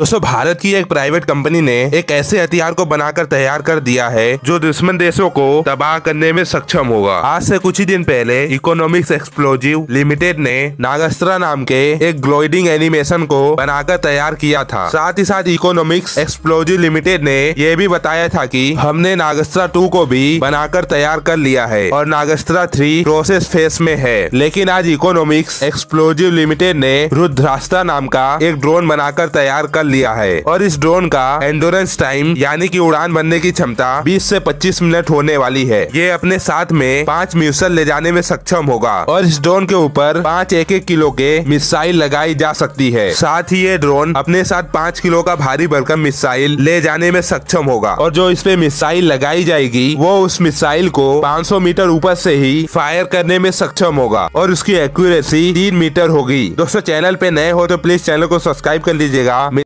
दोस्तों भारत की एक प्राइवेट कंपनी ने एक ऐसे हथियार को बनाकर तैयार कर दिया है जो दुश्मन देशों को तबाह करने में सक्षम होगा। आज से कुछ ही दिन पहले इकोनॉमिक्स एक्सप्लोजिव लिमिटेड ने नागास्त्रा नाम के एक ग्लोइडिंग एनिमेशन को बनाकर तैयार किया था। साथ ही साथ इकोनॉमिक्स एक्सप्लोजिव लिमिटेड ने यह भी बताया था कि हमने नागास्त्रा 2 को भी बनाकर तैयार कर लिया है और नागास्त्रा 3 प्रोसेस फेस में है। लेकिन आज इकोनॉमिक्स एक्सप्लोजिव लिमिटेड ने रुद्रास्त्र नाम का एक ड्रोन बनाकर तैयार कर लिया है और इस ड्रोन का एंडोरेंस टाइम यानी कि उड़ान भरने की क्षमता 20 से 25 मिनट होने वाली है। ये अपने साथ में 5 मिसाइल ले जाने में सक्षम होगा और इस ड्रोन के ऊपर 5 1-1 किलो के मिसाइल लगाई जा सकती है। साथ ही ये ड्रोन अपने साथ 5 किलो का भारी भरकम मिसाइल ले जाने में सक्षम होगा और जो इस पे मिसाइल लगाई जाएगी वो उस मिसाइल को 500 मीटर ऊपर से ही फायर करने में सक्षम होगा और उसकी एक्यूरेसी 3 मीटर होगी। दोस्तों चैनल पे नए हो तो प्लीज चैनल को सब्सक्राइब कर लीजिएगा।